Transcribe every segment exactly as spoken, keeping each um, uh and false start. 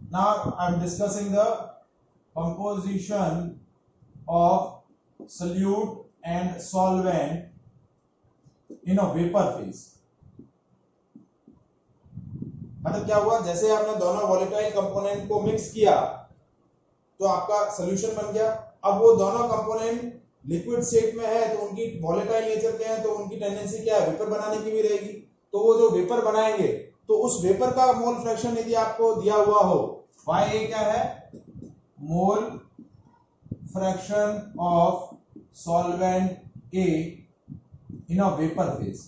Now I am discussing the composition of solute and solvent in a vapor phase. मतलब क्या हुआ, जैसे आपने दोनों वोलेटाइल कंपोनेंट को मिक्स किया तो आपका सॉल्यूशन बन गया। अब वो दोनों कंपोनेंट लिक्विड स्टेट में है तो उनकी वोलेटाइल नेचर के हैं, तो उनकी टेंडेंसी क्या है, वेपर बनाने की भी रहेगी। तो वो जो वेपर बनाएंगे तो उस वेपर का मोल फ्रैक्शन यदि आपको दिया हुआ हो, वाई ए क्या है, mole fraction of solvent A in a vapour phase,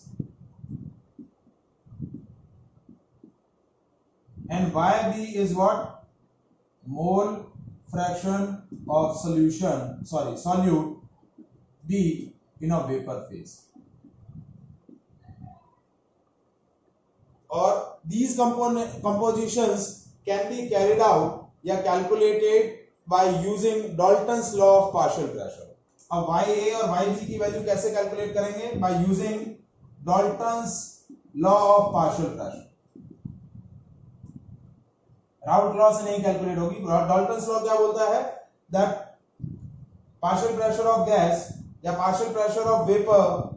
and Y B is what, mole fraction of solution, sorry, solute B in a vapor phase. Or these component compositions can be carried out या calculated by using Dalton's law of partial pressure. अब Y A और Y B की value कैसे calculate करेंगे? By using Dalton's law of partial pressure. Raoult law से नहीं calculate होगी। Dalton's law क्या बोलता है, that partial pressure of gas या partial pressure of vapour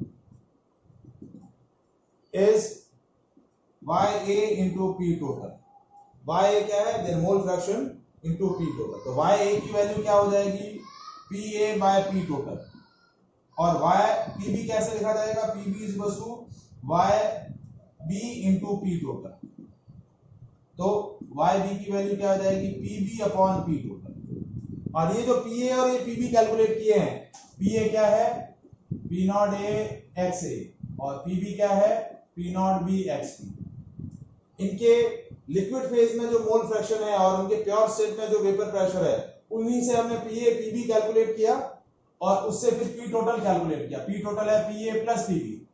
is Y A into P total. Y A क्या है, their mole fraction into P total. तो वाई ए की वैल्यू क्या हो जाएगी, P A by P total. और Y P B कैसे लिखा जाएगा, P B is equal to Y B into P total. तो वाई बी की वैल्यू क्या हो जाएगी, P B upon P total. और ये जो पी ए और ये पी बी कैलकुलेट किए हैं, पी ए क्या है, P not A X A, और पी बी क्या है, P not B X P. इनके लिक्विड फेज में जो मोल फ्रैक्शन है और उनके प्योर स्टेट में जो वेपर प्रेशर है, उन्हीं से हमने P A P B calculate किया और उससे फिर पी टोटल कैलकुलेट किया। पी टोटल है P A plus P B.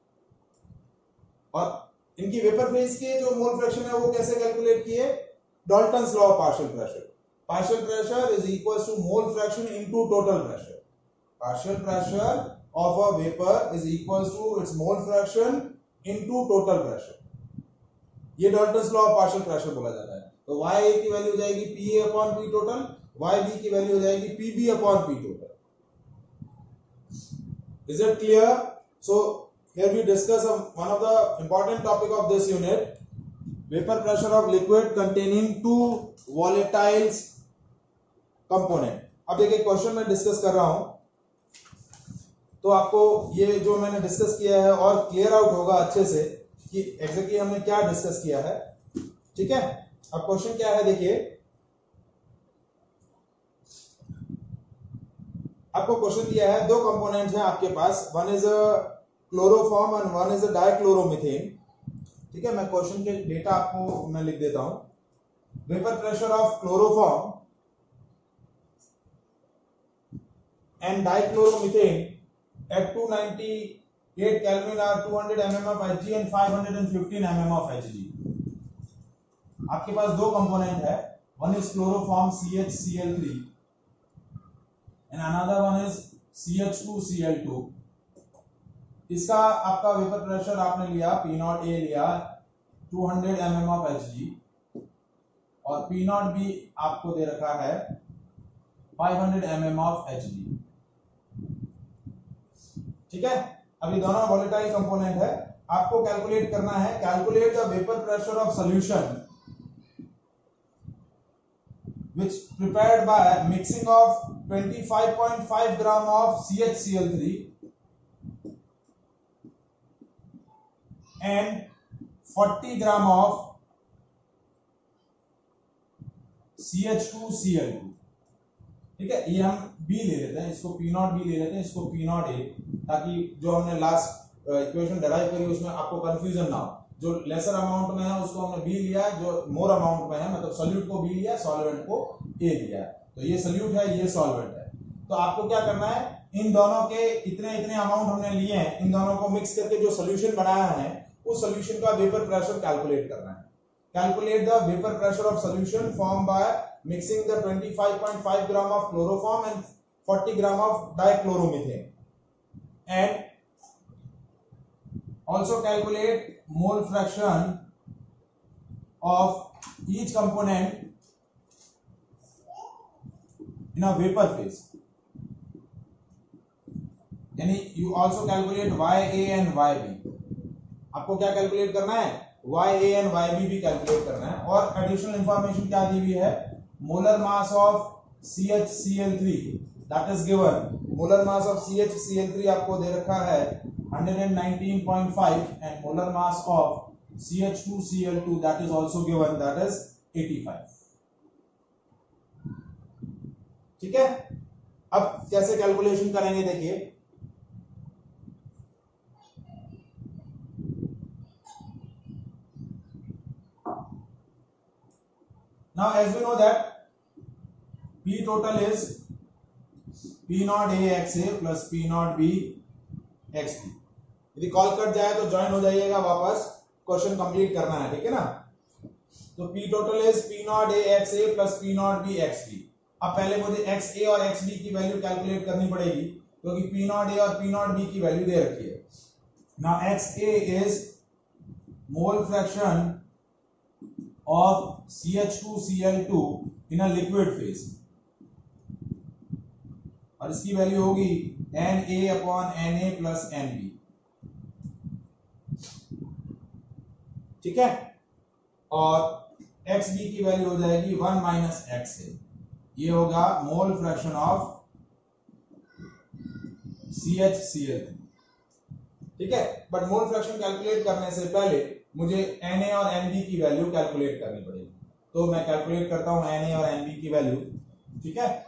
और इनकी वेपर फेज के जो मोल फ्रैक्शन है वो कैसे कैलकुलेट किए, Dalton's law of partial pressure. Partial pressure is equal to mole fraction into total pressure. Partial pressure of a vapour is equal to its mole fraction into total pressure. ये Dalton's law of partial pressure बोला जाता है। तो Y A की value हो जाएगी P A upon P total, Y B की value हो जाएगी P B upon P total. Is it clear? So here we discuss a, one of the important topic of this unit, vapor pressure of liquid containing two volatiles component. अब देखिए question में discuss कर रहा हूं तो आपको ये जो मैंने डिस्कस किया है और क्लियर आउट होगा अच्छे से कि एग्जैक्टली हमने क्या डिस्कस किया है। ठीक है, अब क्वेश्चन क्या है, देखिए आपको क्वेश्चन दिया है, दो कंपोनेंट्स हैं आपके पास, one is a chloroform and one is a dichloromethane. ठीक है, मैं क्वेश्चन के डेटा आपको मैं लिख देता हूं। Vapour pressure of chloroform and dichloromethane at two ninety eight kelvin are two hundred mm of Hg and five hundred fifteen mm of Hg. आपके पास दो कंपोनेंट है, one is chloroform C H C L three and another one is C H two C L two. इसका आपका vapour pressure आपने लिया P not A लिया two hundred mm of Hg और पी नॉट बी आपको दे रखा है five hundred mm of Hg. ठीक है, अभी दोनों वोलेटाइल कंपोनेंट है, आपको कैलकुलेट करना है, calculate the vapour pressure of solution which prepared by mixing of twenty-five point five gram of C H C L three and forty gram of C H two C L two। ठीक है, ये हम B ले लेते हैं, इसको P naught B ले लेते हैं, इसको P नॉट A, ताकि जो हमने लास्ट इक्वेशन डिराइव करी उसमें आपको कंफ्यूजन ना हो। जो लेसर अमाउंट में है उसको हमने B लिया, जो मोर अमाउंट में है मतलब सॉल्यूट को B लिया, सॉल्वेंट को A लिया। तो ये सॉल्यूट है, ये सॉल्वेंट है। तो आपको क्या करना है, इन दोनों के इतने इतने अमाउंट हमने लिए हैं, इन दोनों को मिक्स करके जो सोल्यूशन बनाया है उस सोल्यूशन का वेपर प्रेशर कैलकुलेट करना है। Calculate the vapour pressure of solution form by mixing the twenty-five point five gram of chloroform and forty gram of dichloromethane, and also calculate mole fraction of each component in a vapour phase, यानी you also calculate Y A and Y B. आपको क्या calculate करना है, Y A and Y B भी calculate करना है। और additional information क्या दी हुई है, molar mass of C H C L three that is given, molar mass of C H C L three आपको दे रखा है one nineteen point five and molar mass of C H two C L two that is also given, that is eighty-five। ठीक है, अब कैसे calculation करेंगे देखिए, now as we know that P total is P naught A X A plus P naught B X B। यदि call कट जाए तो ज्वाइन हो जाइएगा वापस, क्वेश्चन कंप्लीट करना है, ठीक है ना। तो P total is P naught A X A plus P naught B X B। अब पहले मुझे X A और X B की वैल्यू कैलकुलेट करनी पड़ेगी, क्योंकि P नॉट A और P नॉट B की वैल्यू दे रखी है। Now X A is mole fraction of C H two C L two in a liquid phase, और इसकी वैल्यू होगी N A upon N A plus N B। ठीक है, और X B की वैल्यू हो जाएगी वन माइनस एक्स ए, ये होगा mole fraction of C H C L three. ठीक है, बट मोल फ्रैक्शन कैलकुलेट करने से पहले मुझे एन ए और एन बी की वैल्यू कैलकुलेट करनी पड़ेगी, तो मैं कैलकुलेट करता हूं एन ए और एन बी की वैल्यू। ठीक है,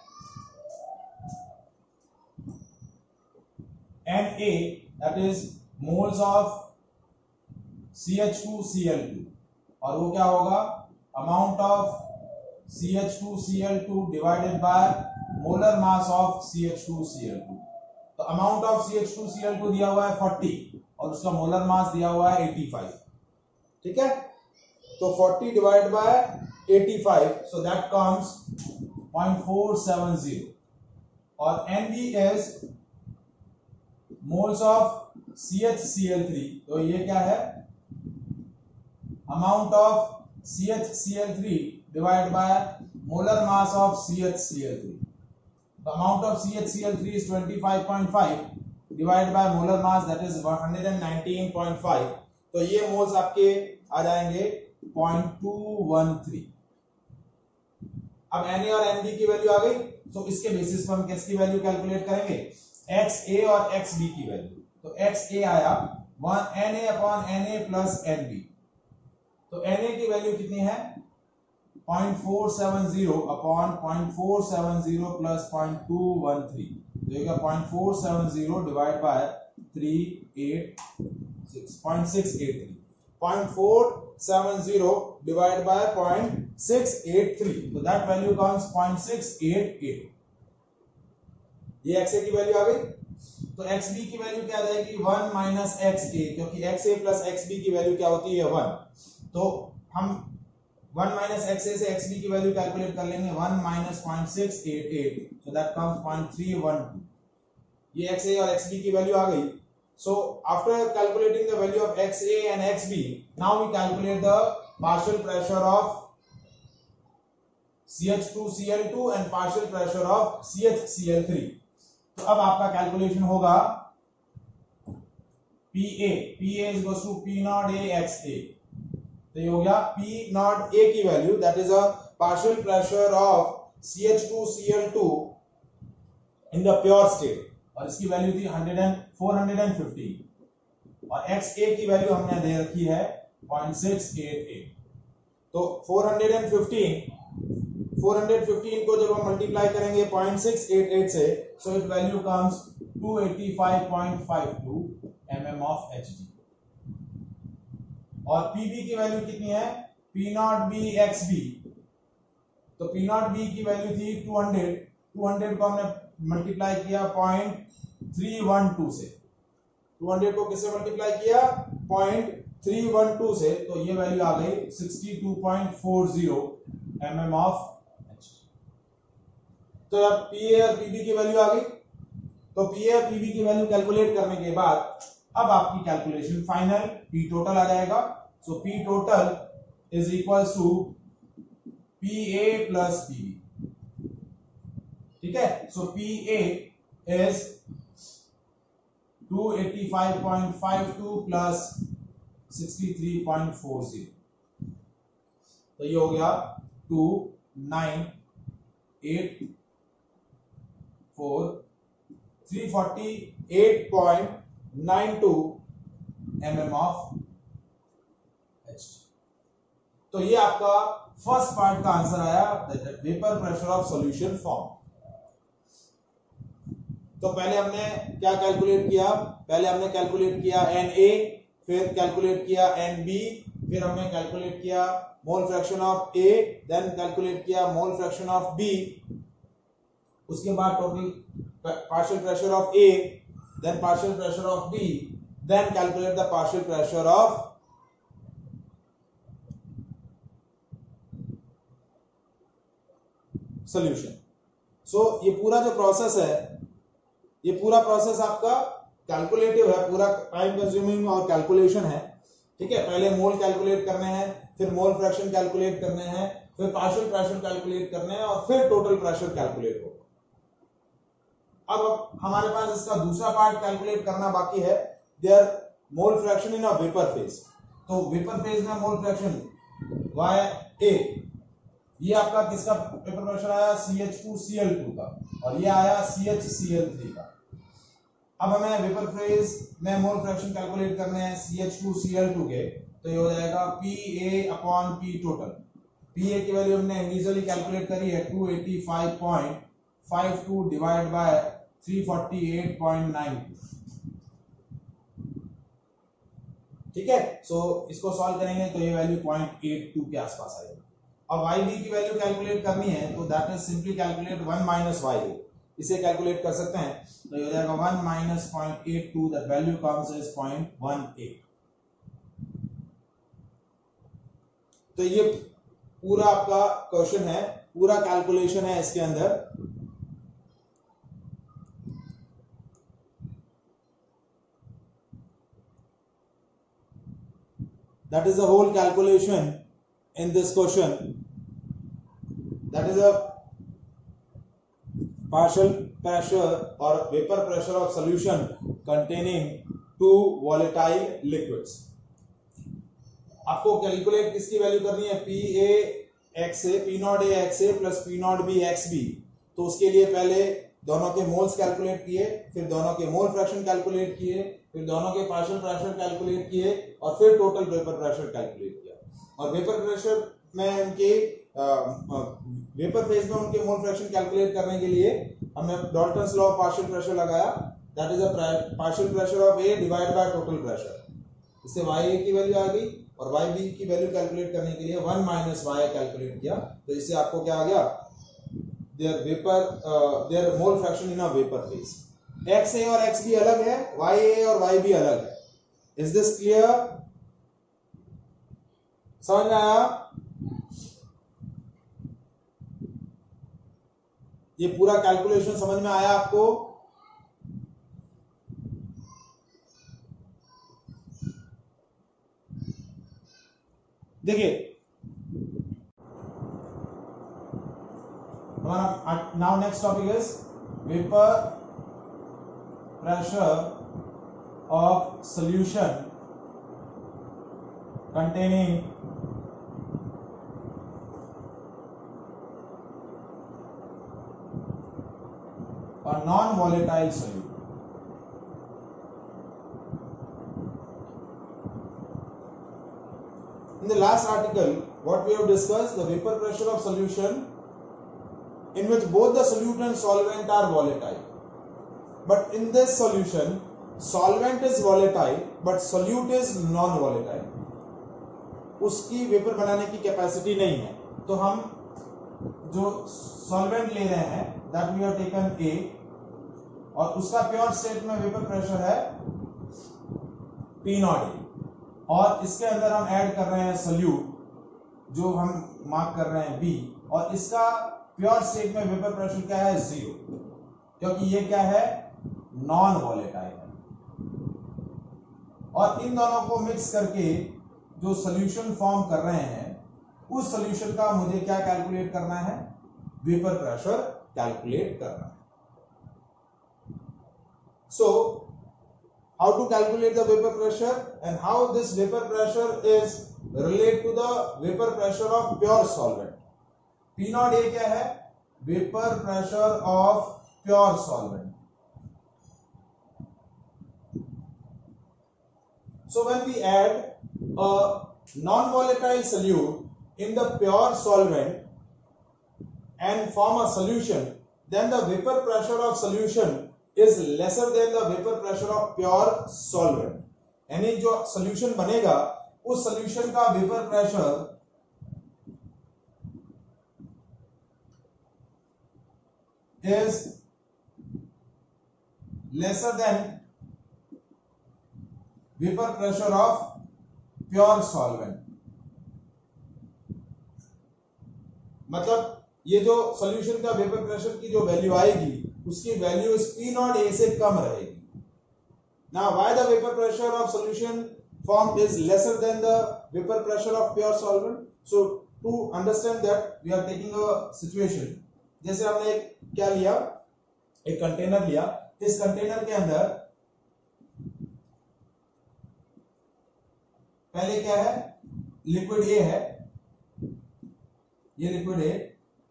N A that is moles of C H two C L two, और वो क्या होगा, amount of C H two C L two divided by molar mass of C H two C L two। तो amount of C H two C L two दिया हुआ है forty और उसका मोलर मास दिया हुआ है eighty-five। ठीक है, तो forty divide by eighty-five, so that comes zero point four seven zero, और N B is moles of C H C L three, तो ये क्या है, amount of C H C L three divided by molar mass of C H C L three. The amount of C H C L three is twenty-five point five divided by molar mass, that is one nineteen point five। तो ये moles आपके आ जाएंगे zero point two one three। अब Na और Nb की value आ गई, तो इसके बेसिस पर हम किसकी वैल्यू कैलकुलेट करेंगे, Xa और Xb की वैल्यू। तो Xa आया one Na upon Na plus Nb, तो Na की वैल्यू कितनी है, zero point four seven zero upon zero point four seven zero plus zero point two one three, तो ये zero point four seven zero divide by three eighty-six point six eight three, zero point four seven zero divide by zero point six eight three, तो that value comes zero point six eight eight। ये Xa की value आ गई, तो Xb की value क्या आ जाएगी, वन माइनस Xa, क्योंकि Xa प्लस Xb की वैल्यू क्या होती है, वन। तो हम वन माइनस Xa से Xb की वैल्यू कैलकुलेट कर लेंगे, one minus zero point six eight eight, so that comes zero point three one two। ये Xa और Xb की वैल्यू आ गई। So after calculating the value of Xa and Xb, now we calculate the partial pressure of C H two C L two and partial pressure of C H C L three। तो अब आपका calculation होगा Pa, Pa is equals to P naught A X A। तो ये हो गया P naught A की value, that is a partial pressure of C H two C L two in the pure state, और इसकी value थी four hundred fifteen, और Xa की वैल्यू हमने दे रखी है zero point six eight eight। तो four hundred fifteen four hundred fifteen को जब हम मल्टीप्लाई करेंगे zero point six eight eight से, so it value comes two eighty-five point five two mm of Hg। और Pb की वैल्यू कितनी है, P naught B X B, तो P naught B की वैल्यू थी two hundred, two hundred को हमने मल्टीप्लाई किया zero point three one two से, two hundred को किससे मल्टीप्लाई किया, zero point three one two से, तो ये वैल्यू आ गई sixty-two point four zero mm of H। तो अब P A और P B की वैल्यू आ गई, तो P A और P B की वैल्यू कैलकुलेट करने के बाद अब आपकी कैलकुलेशन फाइनल P टोटल आ जाएगा। So P total is equals to P A plus P B। ठीक है। So P A is two eighty five point five two plus sixty three point four zero, तो ये हो गया two nine eight four three forty eight point nine to M M of H. तो ये आपका first part का answer आया, vapour pressure of solution form. तो पहले हमने क्या कैलकुलेट किया, पहले हमने कैलकुलेट किया एन ए, फिर कैलकुलेट किया एन बी, फिर हमने कैलकुलेट किया mole fraction of A, then calculate किया मोल फ्रैक्शन ऑफ बी, उसके बाद total partial pressure of A, then partial pressure of B, then calculate the partial pressure of solution. So ये पूरा जो process है, ये पूरा प्रोसेस आपका कैलकुलेटिव है, पूरा टाइम कंज्यूमिंग और कैलकुलेशन है, ठीक है। पहले मोल कैलकुलेट करने हैं, फिर मोल फ्रैक्शन कैलकुलेट करने हैं, फिर पार्शियल प्रेशर कैलकुलेट करने हैं और फिर टोटल प्रेशर कैलकुलेट होगा। अब हमारे पास इसका दूसरा पार्ट कैलकुलेट करना बाकी है, their mole fraction in a vapour phase. तो वेपर फेज में मोल फ्रैक्शन वाई ए, ये आपका किसका वेपर प्रेशर आया, C H two C L two का, और ये आया C H C L three का। अब हमें वेपर फेज में मोल फ्रैक्शन कैलकुलेट करने हैं C H two C L two के, तो ये हो जाएगा P A upon P total. P A की वैल्यू हमने इनिशियली कैलकुलेट करी है two eighty five point five two divide by three forty eight point nine two, ठीक है। सो इसको सॉल्व करेंगे तो ये वैल्यू पॉइंट एट टू के आसपास आएगी। अब वाई बी की वैल्यू कैलकुलेट करनी है, तो that is simply calculate one minus Y A, इसे कैलकुलेट कर सकते हैं, तो ये हो जाएगा one minus point eight two, that value comes is point one eight. तो ये पूरा आपका क्वेश्चन है, पूरा कैलकुलेशन है इसके अंदर। That is the whole calculation in this question. That is a partial pressure or vapor pressure of solution containing two volatile liquids. आपको कैलकुलेट किसकी वैल्यू करनी है, P A X A, P not A X A plus P not B X B. तो उसके लिए पहले दोनों के मोल्स कैलकुलेट किए, फिर दोनों के मोल फ्रैक्शन कैलकुलेट किए, फिर दोनों के पार्शियल प्रेशर कैलकुलेट किए और फिर टोटल वेपर प्रेशर कैलकुलेट किया। और वेपर प्रेशर में उनके वेपर फेज में उनके मोल फ्रैक्शन कैलकुलेट करने के लिए हमने Dalton's law of partial pressure लगाया, that is a partial pressure of A divide by total pressure. इससे वाई ए की वैल्यू आ गई और वाई बी की वैल्यू कैलकुलेट करने के लिए वन माइनस वाई कैलकुलेट किया, तो इससे आपको क्या आ गया, their vapour their mole fraction in a vapour phase. X A और एक्स बी अलग है, वाई ए और वाई बी अलग है। इज दिस क्लियर, समझ में आया? ये पूरा कैलकुलेशन समझ में आया आपको? देखिए हमारा now next topic is vapour pressure of solution containing a non-volatile solute. In the last article, what we have discussed, the vapor pressure of solution in which both the solute and solvent are volatile. But in this solution, solvent is volatile, but solute is non-volatile. उसकी vapour बनाने की capacity नहीं है, तो हम जो solvent ले रहे हैं, that we have taken A, और उसका प्योर स्टेट में वेपर प्रेशर है P नॉट A, और इसके अंदर हम ऐड कर रहे हैं सोल्यूट जो हम मार्क कर रहे हैं B, और इसका प्योर स्टेट में वेपर प्रेशर क्या है, जीरो, क्योंकि ये क्या है, नॉन वॉलेटाइल है। और इन दोनों को मिक्स करके जो सॉल्यूशन फॉर्म कर रहे हैं, उस सॉल्यूशन का मुझे क्या कैलकुलेट करना है, वेपर प्रेशर कैलकुलेट करना है। सो how to calculate the vapor pressure and how this vapor pressure is relate to the vapor pressure of pure solvent. P naught A क्या है? Vapor pressure of pure solvent. So when we add a non-volatile solute in the pure solvent and form a solution, then the vapor pressure of solution is lesser than the vapor pressure of pure solvent. यानी जो solution बनेगा उस solution का vapor pressure is lesser than vapor pressure of pure solvent. मतलब ये जो solution का vapor pressure की जो वैल्यू आएगी उसकी वैल्यू इस P naught A से कम रहेगी. Now why the vapor pressure of solution formed is lesser than the vapor pressure of pure solvent? So to understand that we are taking a situation. जैसे हमने एक क्या लिया, एक कंटेनर लिया. इस कंटेनर के अंदर पहले क्या है, लिक्विड A है, ये लिक्विड A,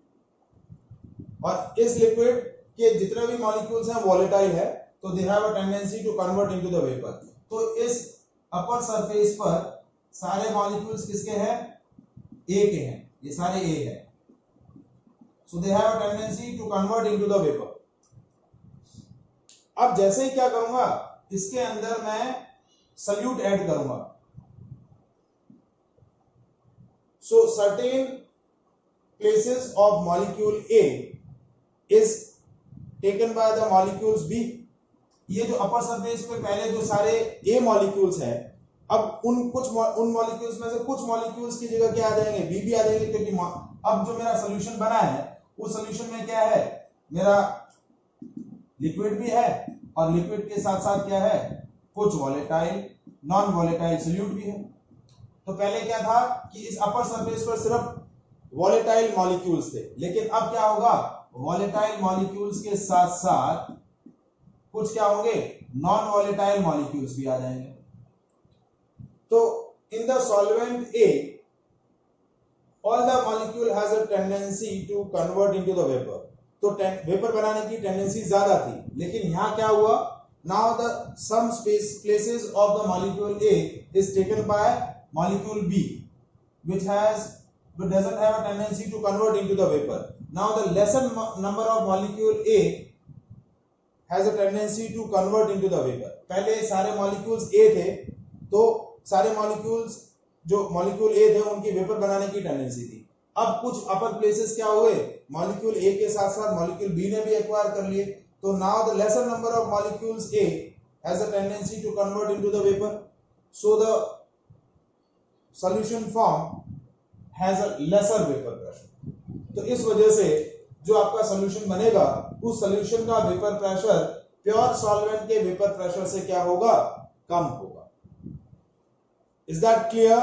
और इस लिक्विड कि जितने भी मॉलिक्यूल्स हैं वॉलेटाइल है, तो they have a tendency to convert into the vapour. तो इस अपर सरफेस पर सारे मॉलिक्यूल्स किसके हैं? ए के हैं, ये सारे ए हैं. So they have a tendency to convert into the vapour. अब जैसे ही क्या करूंगा, इसके अंदर मैं सल्यूट ऐड करूंगा. So certain places of molecule A is taken by the molecules B. ये जो अपर सरफेस पे पहले जो सारे ए मॉलिक्यूल्स हैं, अब उन कुछ उन मॉलिक्यूल्स में से कुछ मॉलिक्यूल्स की जगह क्या आ जाएंगे? बी भी आ जाएंगे, क्योंकि अब जो मेरा सोल्यूशन बना है उस सोल्यूशन में क्या है, मेरा लिक्विड भी है और लिक्विड के साथ साथ क्या है, कुछ वॉलेटाइल नॉन वॉलेटाइल सोल्यूट भी है. तो पहले क्या था कि इस अपर सरफेस पर सिर्फ वॉलेटाइल मॉलिक्यूल्स थे, लेकिन अब क्या होगा, वॉलेटाइल मॉलिक्यूल्स के साथ साथ कुछ क्या होंगे, नॉन वॉलेटाइल मॉलिक्यूल्स भी आ जाएंगे. तो in the solvent A all the molecule has a tendency to convert into the vapour. तो वेपर बनाने की टेंडेंसी ज्यादा थी, लेकिन यहां क्या हुआ, now the some space places of the molecule A is taken by molecule B which has but doesn't have a tendency to convert into the vapor. Now the lesser number of molecule A has a tendency to convert into the vapor. पहले सारे molecules A थे, तो सारे molecules जो molecule A थे उनकी vapor बनाने की tendency थी. अब कुछ upper places क्या हुए, molecule A के साथ साथ molecule B ने भी acquire कर लिए. तो now the lesser number of molecules A has a tendency to convert into the vapor. So the solution form has a lesser vapor pressure. तो इस वजह से जो आपका सॉल्यूशन बनेगा उस सॉल्यूशन का वेपर प्रेशर प्योर सॉल्वेंट के वेपर प्रेशर से क्या होगा, कम होगा. Is that clear?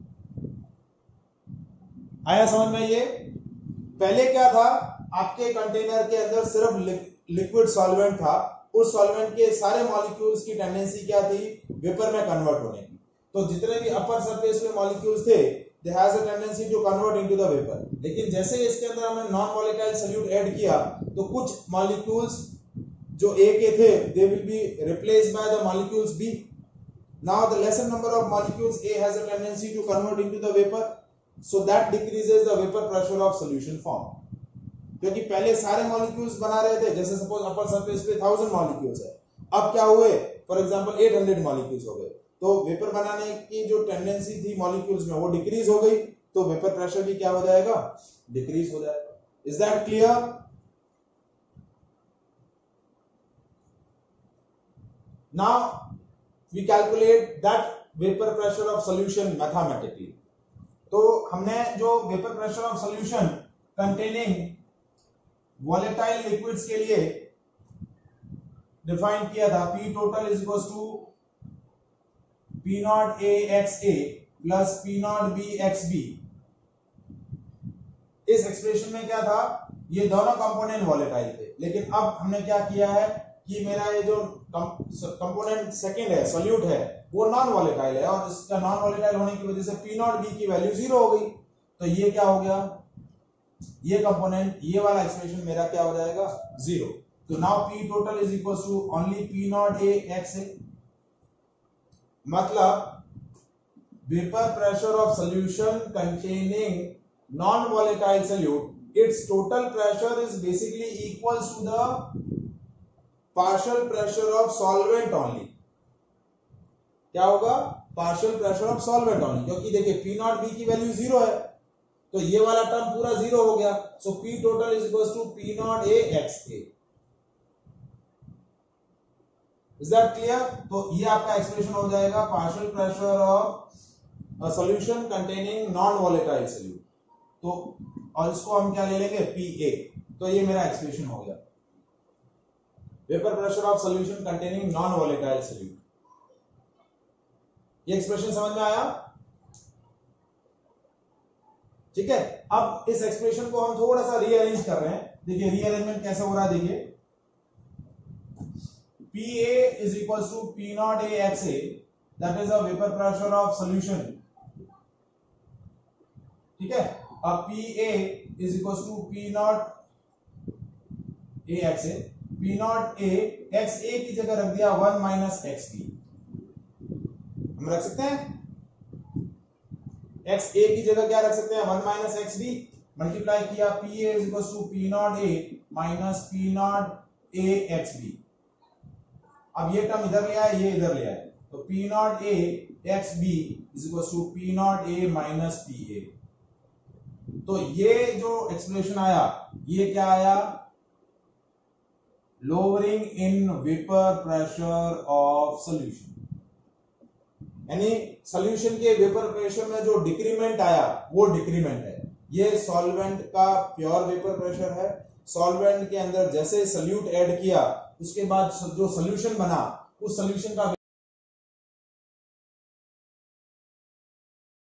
आया समझ में? ये पहले क्या था, आपके कंटेनर के अंदर सिर्फ लिक्विड सॉल्वेंट था, उस सॉल्वेंट के सारे मॉलिक्यूल्स की टेंडेंसी क्या थी, वेपर में कन्वर्ट होने की. तो जितने भी अपर सरफेस में मॉलिक्यूल्स थे they has a tendency to convert into the vapor. लेकिन जैसे इसके अंदर हमने नॉन वॉलेटाइल सॉल्यूट ऐड किया, तो कुछ मॉलिक्यूल्स जो A के थे they will be replaced by the molecules B. Now the lesser number of molecules A has a tendency to convert into the vapor, so that decreases the vapor pressure of solution form. क्योंकि पहले सारे molecules बना रहे थे, जैसे suppose upper surface पे thousand molecules है, अब क्या हुए, for example eight hundred molecules हो गए. तो वेपर बनाने की जो टेंडेंसी थी मॉलिक्यूल्स में वो डिक्रीज हो गई, तो वेपर प्रेशर भी क्या हो जाएगा, डिक्रीज हो जाएगा. Is that clear? Now we calculate that vapour pressure of solution mathematically. तो हमने जो vapour pressure of solution containing volatile liquids के लिए डिफाइन किया था, P total is equals to P naught A X A plus P naught B X B. इस expression में क्या था ये दोनों कंपोनेंट वॉलेटाइल थे, लेकिन अब हमने क्या किया है कि मेरा ये जो कंपोनेंट सेकंड है, सॉल्यूट है, वो नॉन वॉलेटाइल है और इसका नॉन वॉलेटाइल होने की वजह से पी नॉट बी की वैल्यू जीरो हो गई। तो ये क्या हो गया, ये कंपोनेंट, ये वाला एक्सप्रेशन मेरा क्या हो जाएगा, जीरो। तो now P total is equal to only P not A X A, मतलब vapor pressure of solution containing non-volatile solute, its total pressure is basically equals to the partial pressure of solvent only। क्या होगा, partial pressure of solvent only, क्योंकि देखिए P naught B की value zero है, तो ये वाला टर्म पूरा जीरो हो गया। So P total is equals to P naught A X A। Is that clear? तो ये आपका एक्सप्रेशन हो जाएगा partial pressure of a solution containing non-volatile solute। तो और इसको हम क्या ले लेंगे, पी ए। तो ये मेरा एक्सप्रेशन हो गया, vapour pressure of solution containing non-volatile solute। ये एक्सप्रेशन समझ में आया? ठीक है, अब इस एक्सप्रेशन को हम थोड़ा सा रीअरेंज कर रहे हैं। देखिए रीअरेंजमेंट कैसे हो रहा है, देखिए P A is equal to P not A X A, that is a vapour pressure of solution. ठीक है, अब P A is equal to P not A X A, P not A X A की जगह रख दिया one minus X B. हम रख सकते हैं एक्स ए की जगह क्या रख सकते हैं, one minus X B, multiply किया P A is equal to P not A minus P not A X B. अब ये टर्म इधर ले आए, ये इधर ले आए, तो P not A X B is equal to P not A minus P A. तो ये जो एक्सप्रेशन आया, ये क्या आया, lowering in vapour pressure of solution, यानी सॉल्यूशन के वेपर प्रेशर में जो डिक्रीमेंट आया वो डिक्रीमेंट है। ये सॉल्वेंट का प्योर वेपर प्रेशर है, सॉल्वेंट के अंदर जैसे सॉल्यूट ऐड किया उसके बाद जो सॉल्यूशन बना, उस सॉल्यूशन का